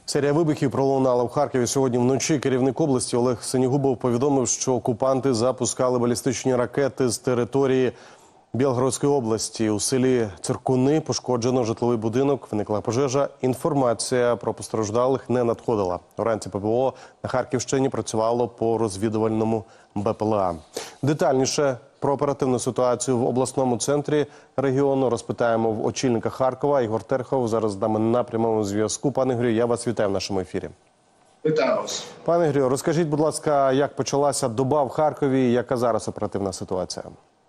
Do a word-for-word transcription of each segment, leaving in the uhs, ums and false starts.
Серія вибухів пролунала в Харкові сьогодні вночі. Керівник області Олег Синігубов повідомив, що окупанти запускали балістичні ракети з території Білгородської області. У селі Циркуни пошкоджено житловий будинок, виникла пожежа. Інформація про постраждалих не надходила. Вранці ППО на Харківщині працювало по розвідувальному БПЛА. Детальніше про оперативну ситуацію в обласному центрі регіону розпитаємо в очільника Харкова. Ігор Терхов зараз з нами на прямому зв'язку. Пане Ігорю, я вас вітаю в нашому ефірі. Вітаю вас. Пане Ігорю, розкажіть, будь ласка, як почалася доба в Харкові і яка зараз оперативна ситуація?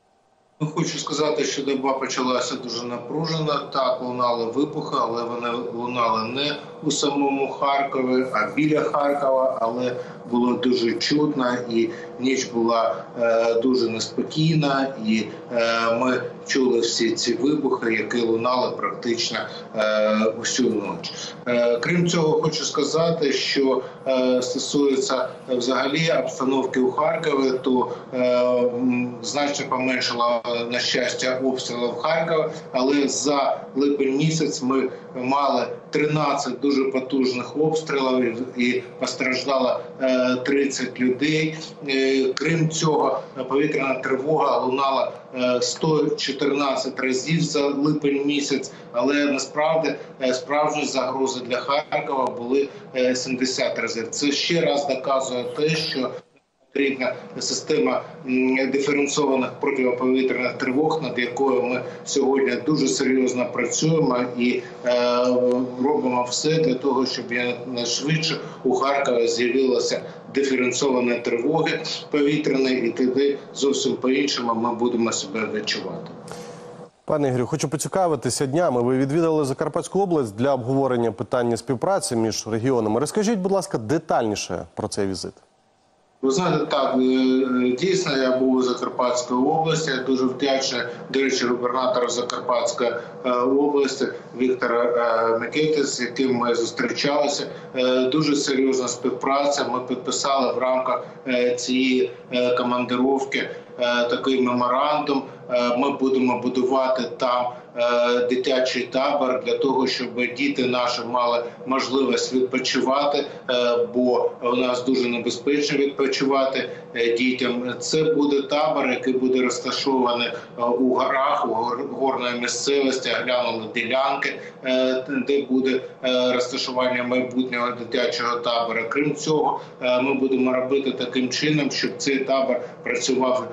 Ну, хочу сказати, що доба почалася дуже напружена. Так, лунали вибухи, але вони лунали не у самому Харкові, а біля Харкова. Але було дуже чутно, і ніч була е, дуже неспокійна. І е, ми чули всі ці вибухи, які лунали практично е, усю ніч. Е, крім цього, хочу сказати, що е, стосується взагалі обстановки у Харкові, то е, значно поменшила, на щастя, обстрілів Харкова, але за липень місяць ми мали тринадцять дуже потужних обстрілів і постраждало тридцять людей. Крім цього, повітряна тривога лунала сто чотирнадцять разів за липень місяць, але насправді справжні загрози для Харкова були сімдесят разів. Це ще раз доказує те, що потрібна система диференційованих протиповітряних тривог, над якою ми сьогодні дуже серйозно працюємо і е, робимо все для того, щоб найшвидше у Харкові з'явилися диференційовані тривоги повітряні, і тоді зовсім по-іншому ми будемо себе відчувати. Пане Ігорю, хочу поцікавитися днями. Ви відвідали Закарпатську область для обговорення питання співпраці між регіонами. Розкажіть, будь ласка, детальніше про цей візит. Ви знаєте, так, дійсно, я був у Закарпатській області, я дуже вдячний, до речі, губернатору Закарпатської області Віктора Микити, з яким ми зустрічалися. Дуже серйозна співпраця, ми підписали в рамках цієї командировки такий меморандум. Ми будемо будувати там дитячий табор для того, щоб діти наші мали можливість відпочивати, бо у нас дуже небезпечно відпочивати дітям. Це буде табор, який буде розташований у горах, у горній місцевості, оглянули ділянки, де буде розташування майбутнього дитячого табору. Крім цього, ми будемо робити таким чином, щоб цей табор працював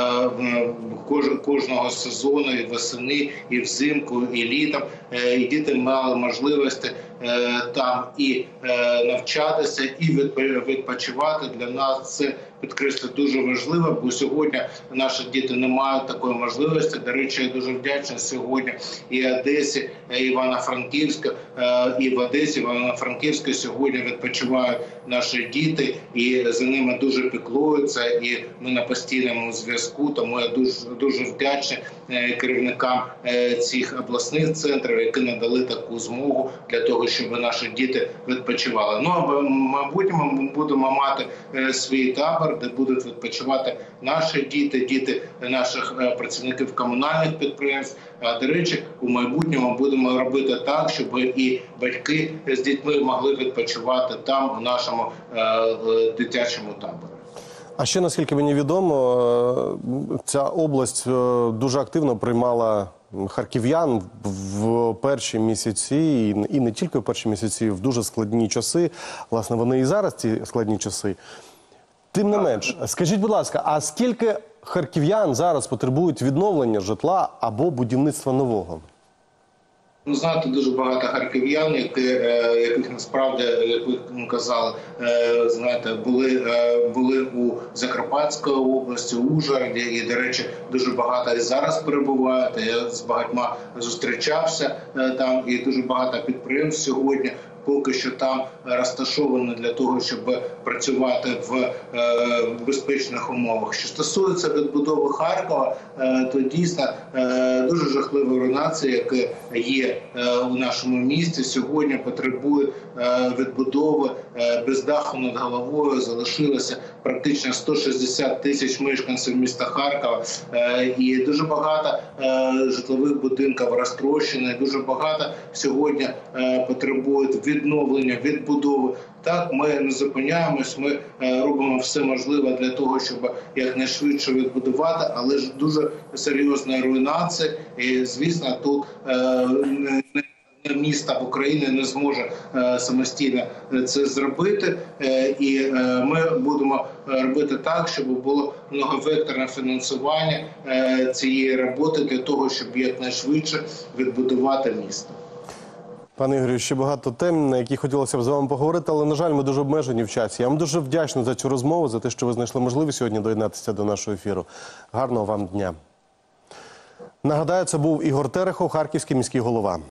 кожного сезону, і восени, і взимку, і літом. І діти мали можливість там і навчатися, і відпочивати. Для нас це, підкреслю, дуже важливо, бо сьогодні наші діти не мають такої можливості. До речі, я дуже вдячний сьогодні і Одесі, і Івано-Франківська, і в Одесі, і Івано-Франківська сьогодні відпочивають наші діти, і за ними дуже піклуються, і ми на постійному зв'язку, тому я дуже, дуже вдячний керівникам цих обласних центрів, які надали таку змогу для того, щоб наші діти відпочивали. Ну, а мабуть, ми будемо мати свій табор, де будуть відпочивати наші діти, діти наших працівників комунальних підприємств. А, до речі, у майбутньому будемо робити так, щоб і батьки з дітьми могли відпочивати там, у нашому е, дитячому таборі. А ще, наскільки мені відомо, ця область дуже активно приймала харків'ян в перші місяці, і не тільки в перші місяці, в дуже складні часи. Власне, вони і зараз, ці складні часи. Тим не менш, скажіть, будь ласка, а скільки харків'ян зараз потребують відновлення житла або будівництва нового? Ну, знаєте, дуже багато харків'ян, які, яких насправді, як ви казали, знаєте, були, були у Закарпатській області, у Ужгороді, і, до речі, дуже багато і зараз перебувають. Я з багатьма зустрічався там, і дуже багато підприємств сьогодні поки що там розташовані для того, щоб працювати в е, безпечних умовах. Що стосується відбудови Харкова, е, то дійсно е, дуже жахлива руйнація, яка є е, у нашому місті, сьогодні потребує е, відбудови. Е, без даху над головою залишилося практично сто шістдесят тисяч мешканців міста Харкова, е, і дуже багато е, житлових будинків розтрощено, дуже багато сьогодні е, потребують відновлення, відбудови. Так, ми не зупиняємось, ми е, робимо все можливе для того, щоб якнайшвидше відбудувати, але ж дуже серйозна руйнація. І, звісно, тут е, не, не міста в Україні не зможе е, самостійно це зробити. Е, і е, ми будемо робити так, щоб було многовекторне фінансування е, цієї роботи для того, щоб якнайшвидше відбудувати місто. Пане Ігорю, ще багато тем, на які хотілося б з вами поговорити, але, на жаль, ми дуже обмежені в часі. Я вам дуже вдячний за цю розмову, за те, що ви знайшли можливість сьогодні доєднатися до нашого ефіру. Гарного вам дня. Нагадаю, це був Ігор Терехов, харківський міський голова.